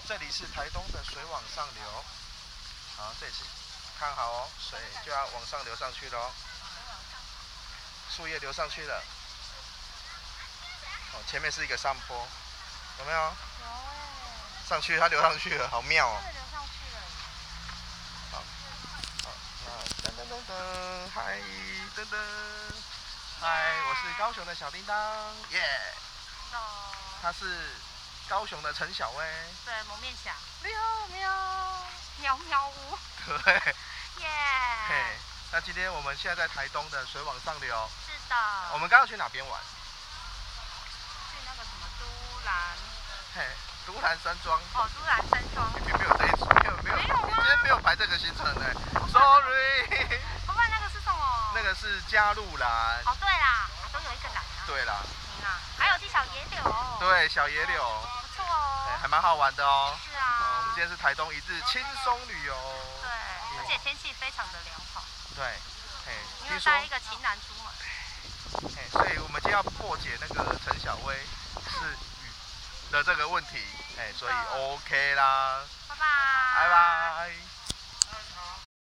这里是台东的水往上流，好，这里是看好哦，水就要往上流上去了哦，树叶流上去了，哦，前面是一个上坡，有没有？有哎。上去，它流上去了，好妙哦。流上去了。好，好，那噔噔噔噔，嗨，噔噔，嗨，我是高雄的小叮当，耶。他是高雄的陈小薇， 对，蒙面侠， 喵喵， 喵喵屋， 对， 耶， 嘿，那今天我们现在在台东的水往上流， 是的， 我们刚刚去哪边玩？ 去那个什么都兰， 嘿，都兰山庄， 哦，都兰山庄， 明明没有这一组，没有，你今天没有排这个行程呢 ，sorry， 不然那个是什么？ 那个是加入兰， 哦，对啦，都有一个兰啊， 对啦， 还有去小野柳， 对，小野柳， 不错哦， 还蛮好玩的哦， 是啊， 我们今天是台东一日轻松旅游， 对，而且天气非常的良好， 对，嘿， 你有带一个情男出门， 嘿，所以我们今天要破解那个陈小薇是雨的这个问题，哎，所以 OK 啦， 拜拜， 拜拜。